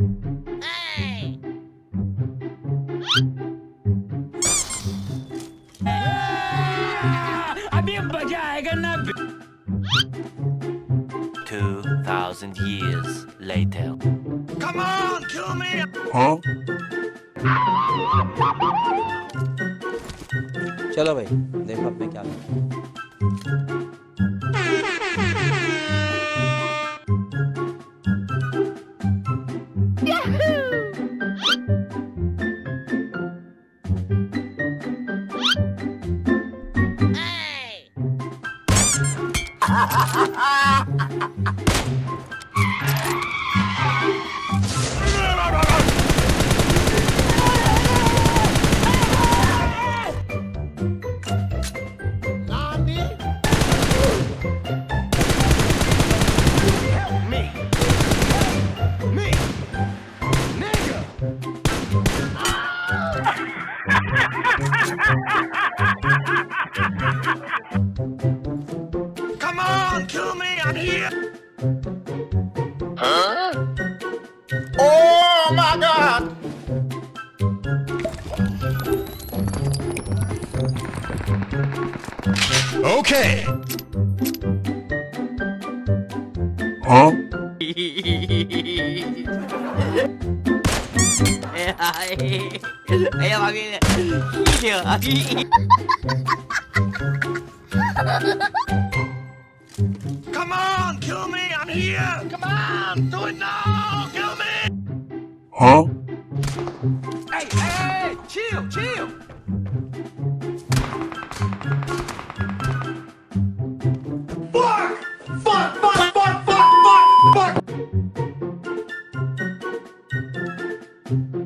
अभी मजा आएगा ना। 2,000 years later. Come on, kill me. Huh? चलो भाई देखो अब मैं क्या करूं। Come on, kill me. I'm here. Huh? Oh my God! Okay. Huh? Come on, kill me. I'm here. Come on, do it now. Kill me. Huh? Hey, chill, chill. Fuck! Fuck! Fuck! Fuck! Fuck! Fuck! Fuck!